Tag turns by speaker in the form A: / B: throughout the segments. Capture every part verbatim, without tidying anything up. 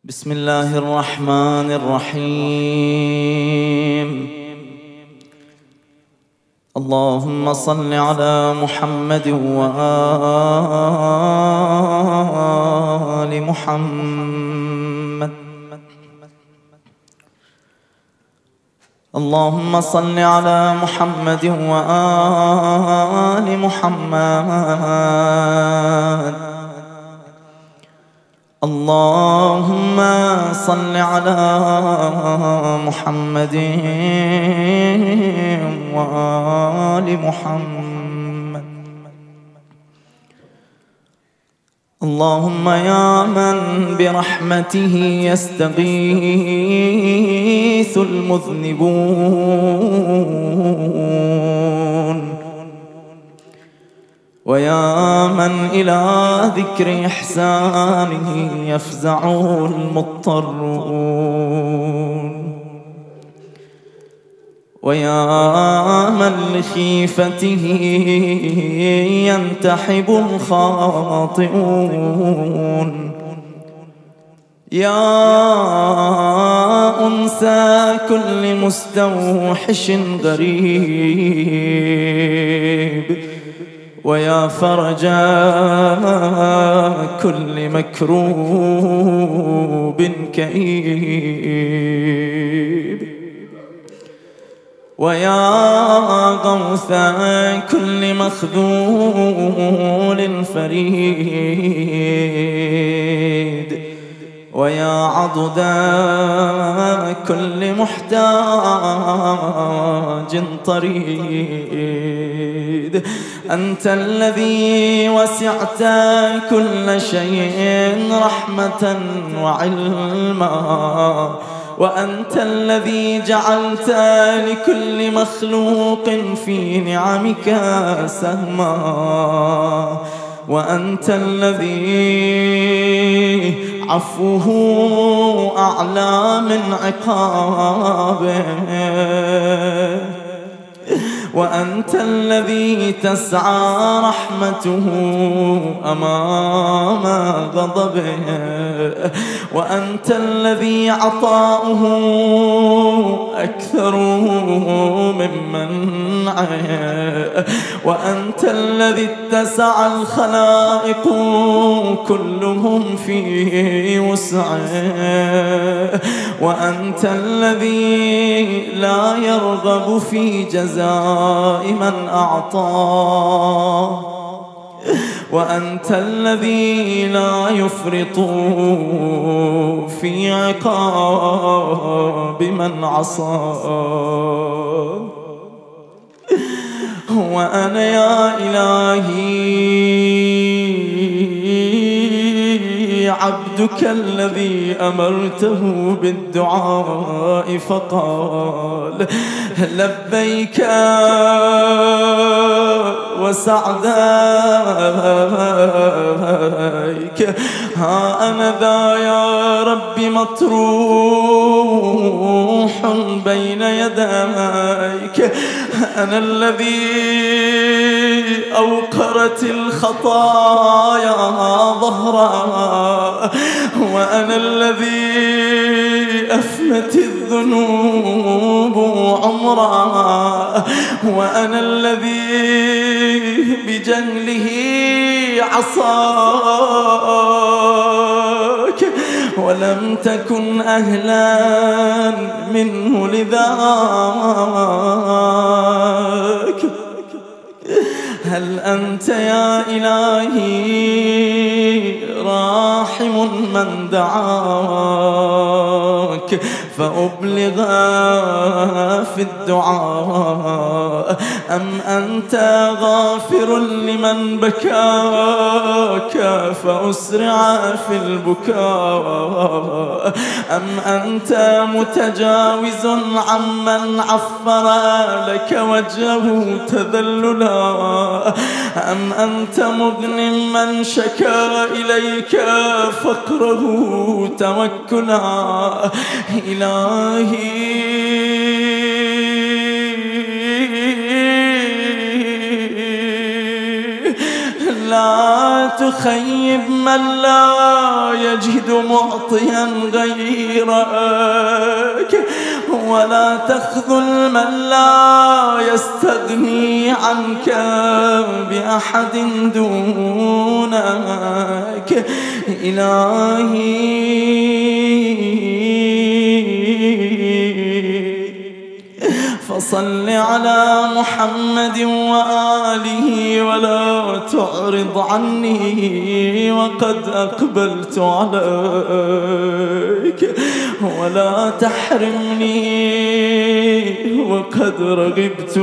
A: بسم الله الرحمن الرحيم. اللهم صل على محمد وآل محمد. اللهم صل على محمد وآل محمد. اللهم صل على محمد وآل محمد. اللهم يا من برحمته يستغيث المذنبون، ويا من إلى ذكر إحسانه يفزع المضطرون، ويا من لخيفته ينتحب الخاطئون، يا أنسى كل مستوحش غريب، ويا فرجا كل مكروب كئيب، ويا غوثا كل مخذول فريد، ويا عضدا كل محتاج طريد. أنت الذي وسعت كل شيء رحمة وعلما، وأنت الذي جعلت لكل مخلوق في نعمك سهما، وأنت الذي عفوه أعلى من عقابه، وأنت الذي تسعى رحمته أمام غضبه، وأنت الذي عطاؤه أكثر من منعه، وأنت الذي اتسع الخلائق كلهم في وسعه، وأنت الذي لا يرغب في جزاء من أعطاه، وأنت الذي لا يفرط في عقاب من عصاه. وأنا يا إلهي عبدك الذي أمرته بالدعاء فقال لبيك وسعديك. ها أنا ذا يا رب مطروح بين يديك، أنا الذي أوقرت الخطايا ظهرا، وأنا الذي أفنت الذنوب عمرا، وأنا الذي بجهله عصاك ولم تكن أهلا منه لذاك. هل أنت يا إلهي راحم من دعاك فأبلغ في الدعاء، أم أنت غافر لمن بكاك فأسرع في البكاء، أم أنت متجاوز عمن عفر لك وجهه تذللا، أم أنت مغن من شكا إليك فقره توكلا. إلهي لا لا تخيب من لا يجد معطيا غيرك، ولا تخذل من لا يستغني عنك بأحد دونك. إلهي فصل على محمد وآله ولا تعرض عني وقد أقبلت عليك، ولا تحرمني وقد رغبت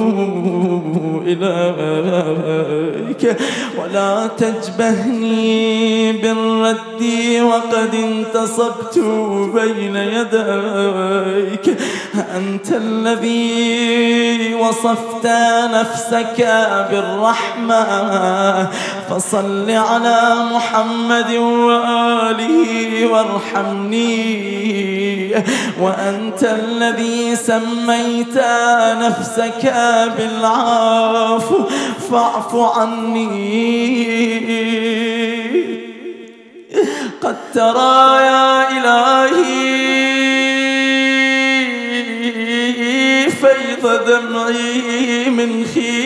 A: إليك، ولا تجبهني بالرد وقد انتصبت بين يديك. أنت الذي وصفت نفسك بالرحمة، فصل على محمد وآله وارحمني. وأنت الذي سميت نفسك بالعفو، فاعف عني. قد ترى يا إلهي فيض دمعي من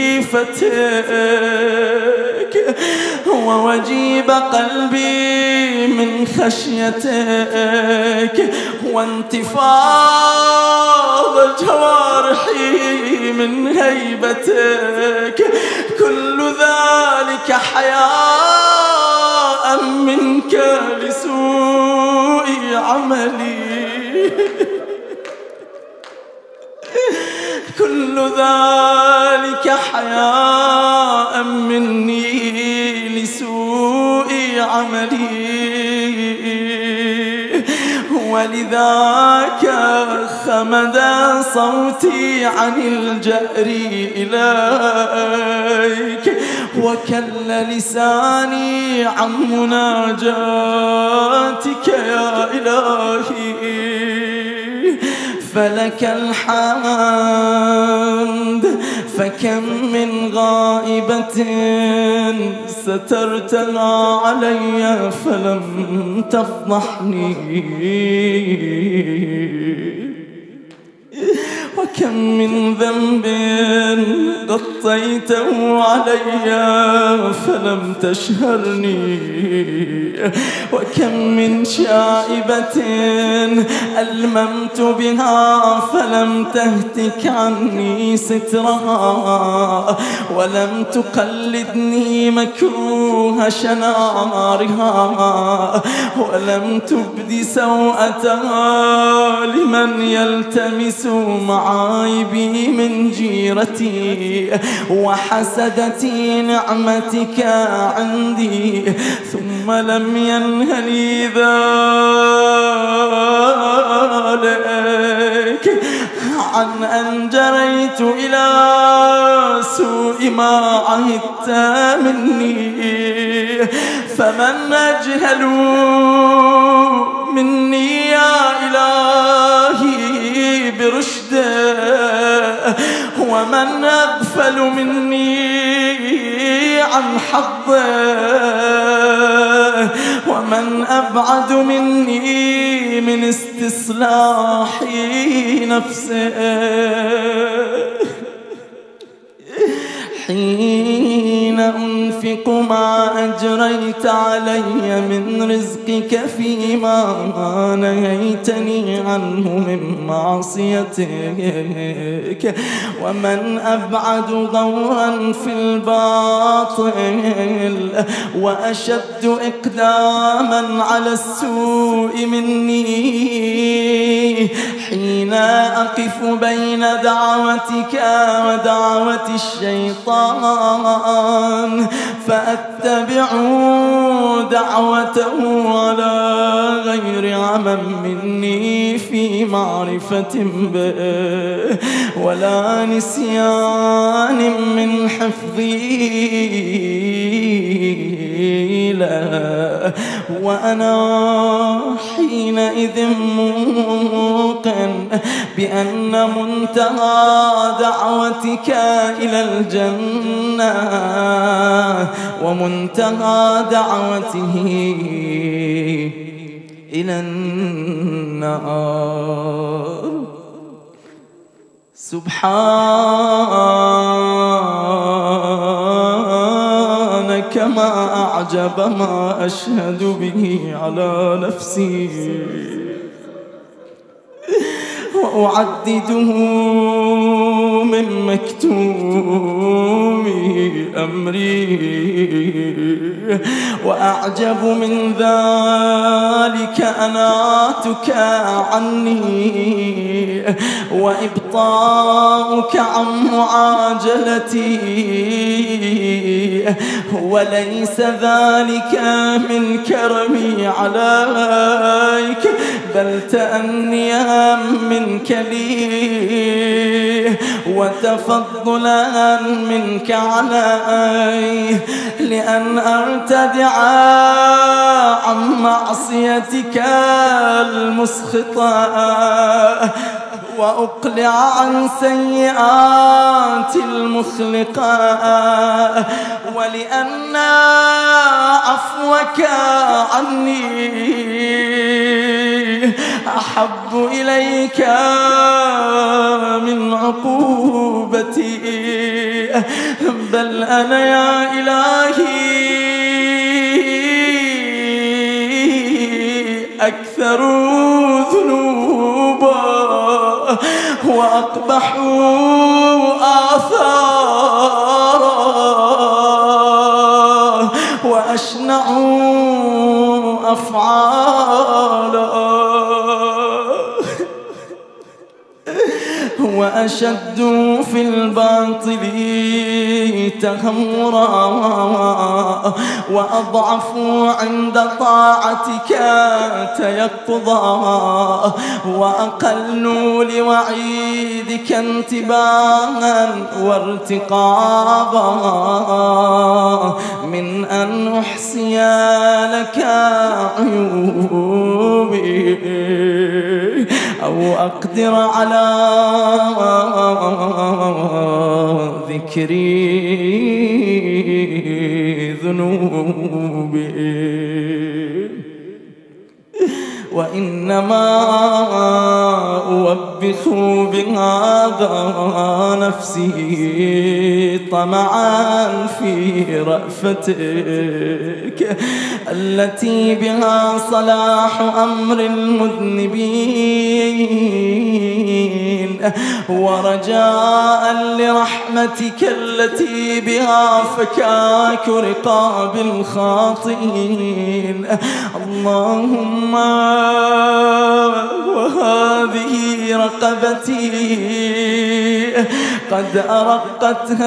A: خيفتك، ووجيب قلبي من خشيتك، وانتفاض جوارحي من هيبتك. كل ذلك حياء منك لسوء عملي، كل ذلك حياء مني لسوء عملي. ولذاك خمد صوتي عن الجأر إليك، وكل لساني عن مناجاتك يا إلهي. فلك الحمد، فكم من غائبة سترتها علي فلم تفضحني، وكم من ذنب غطيته علي فلم تشهرني، وكم من شائبة ألممت بها فلم تهتك عني سترها، ولم تقلدني مكروه شنارها، ولم تبد سوءتها لمن يلتمس معايبي من جيرتي وحسدتي نعمتك عندي. ثم لم ينهني ذلك عن أن جريت إلى سوء ما عهدت مني. فمن أجهل مني يا إلهي برشده، ومن أغفل مني عن حظه، ومن أبعد مني من استصلاح نفسه. حين أنفق ما أجريت علي من رزقك فيما نهيتني عنه من معصيتك، ومن أبعد ضورا في الباطل وأشد إقداما على السوء مني. حين أقف بين دعوتك ودعوة الشيطان فأتبع دعوته على غير عمى مني في معرفة به ولا نسيان من حفظي له. وأنا حينئذ موقن بأن منتهى دعوتك إلى الجنة ومنتهى دعوته إلى النار. سبحانك ما أعجب ما أشهد به على نفسي وأعدده من مكتوم أمري. وأعجب من ذلك أناتك عني وإبطاؤك عن معاجلتي. وليس ذلك من كرمي عليك بل تأنيا منك لي وتفضلا منك علي لأن أرتدع عن معصيتك المسخطة وأقلع عن سيئات المخلقة. ولأن عفوك عني أحب إليك من عقوبتي. بل أنا يا إلهي أكثر ذنوبا وأقبح آثارا وأشنع أفعالا وأشد في الباطل تهورا وأضعف عند طاعتك تيقظا وأقل لوعيدك انتباها وارتقابا من أن أحصي لك عيوبي أو أقدر على ذكري ذنوبي. وإنما أوبخ بهذا نفسي طمعا في رأفتك التي بها صلاح أمر المذنبين ورجاء لرحمتك التي بها فكاك رقاب الخاطئين. اللهم وهذه رقبتي قد أرقتها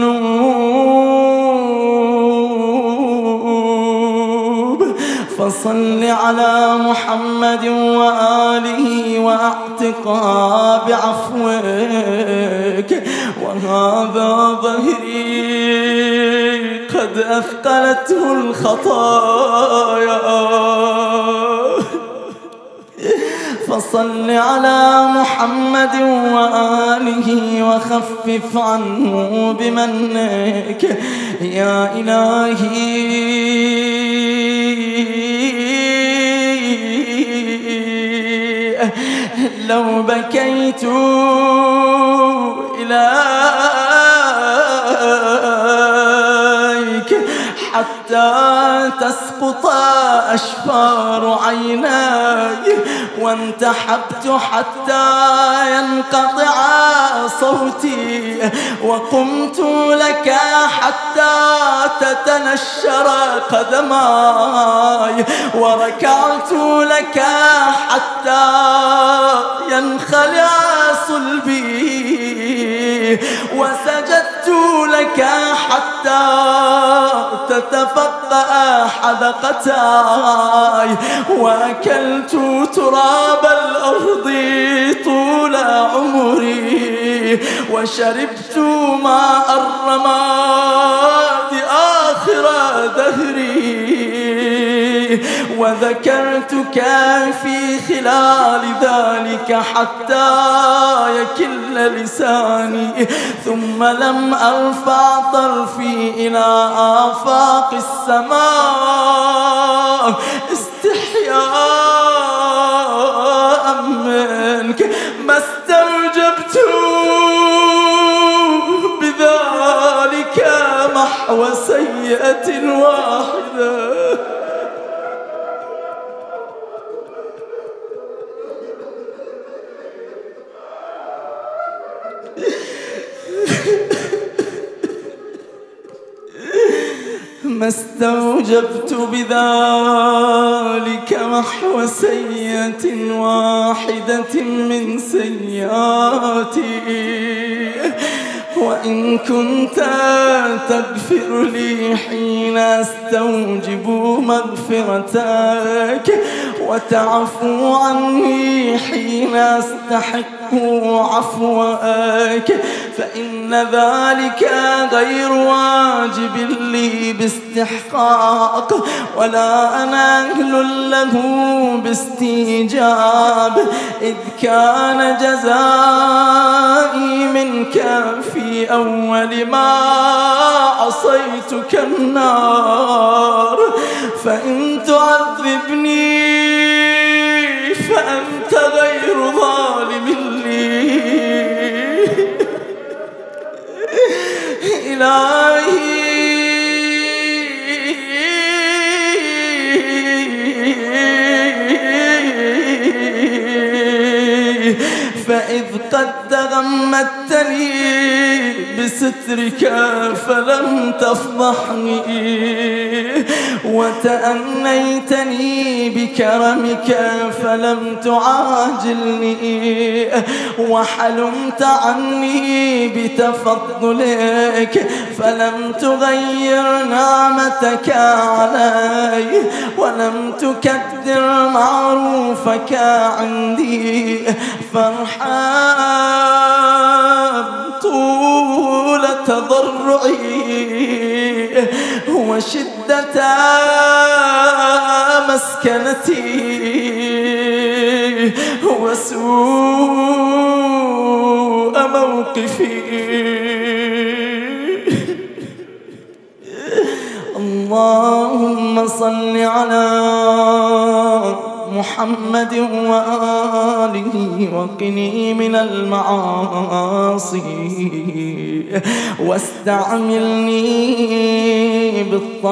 A: الذنوب فصل على محمد وآله وأعتقها بعفوك. وهذا ظهري قد أثقلته الخطايا فصل على محمد وآله وخفف عنه بمنك يا إلهي. لو بكيت إليك حتى تسقط أشفار عيناي وانتحبت حتى ينقطع صوتي وقمت لك حتى تتنشر قدماي وركعت لك حتى ينخلع صلبي وسجدت لك حتى تتفقأ حدقتاي وأكلت تراب الأرض طول عمري وشربت ماء الرماد آخر دهري وذكرتك في خلال ذلك حتى يكل لساني، ثم لم أرفع طرفي إلى آفاق السماء استحياء منك، ما استوجبت بذلك محو سيئة واحدة. ما استوجبت بذلك محو سيئة واحدة من سيئاتي، وإن كنت تغفر لي حين أستوجب مغفرتك، وتعفو عني حين أستحق عفوك، فإن ذلك غير واجب لي باستحقاق، ولا أنا أهل له باستيجاب، إذ كان جزائي منك في أول ما عصيتك النار، فإن تعذبني فأنت غير ظالم لي. إلهي فإذ قد تغمدتني بسترك فلم تفضحني، وتأنيتني بكرمك فلم تعاجلني، وحلمت عني بتفضلك فلم تغير نعمتك علي، ولم تكدر معروفك عندي، فارحم طول تضرعي وشدة مسكنتي وسوء موقفي. اللهم صل على محمد وآله وقني من المعاصي، واستعملني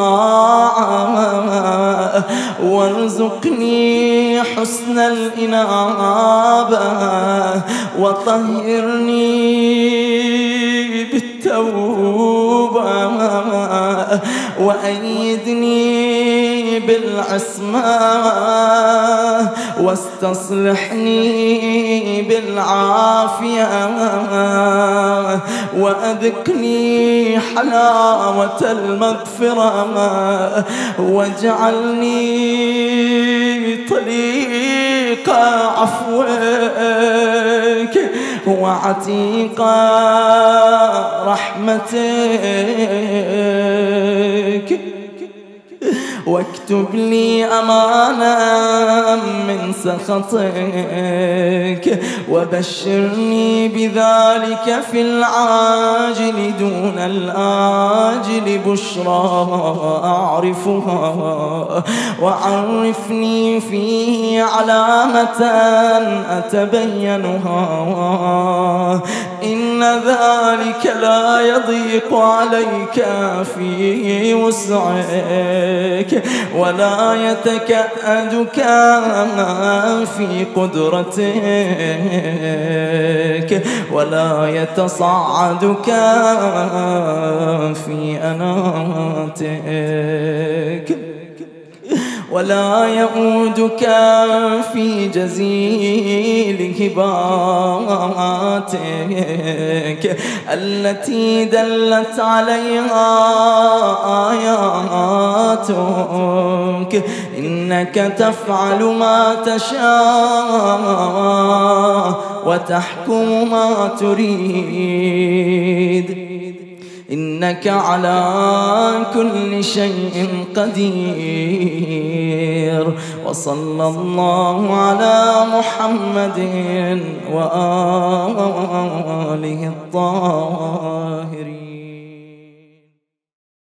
A: بالطاعة، وارزقني حسن الإنابة، وطهرني بالتوبة، وأيدني بالعصمة، واستصلحني بالعافية، وأذقني حلاوة المغفرة، واجعلني طريق عفوك وعتيق رحمتك، واكتب لي أمانا من سخطك، وبشرني بذلك في العاجل دون الآجل بشرى أعرفها، وعرفني فيه علامة أتبينها، إن ذلك لا يضيق عليك في وسعك، ولا يتكأدك في قدرتك، ولا يتصعدك في أناتك، ولا يؤودك في جزيل هباتك التي دلت عليها آياتك، إنك تفعل ما تشاء وتحكم ما تريد. إنك على كل شيء قدير. وصلى الله على محمد وآله الطاهرين.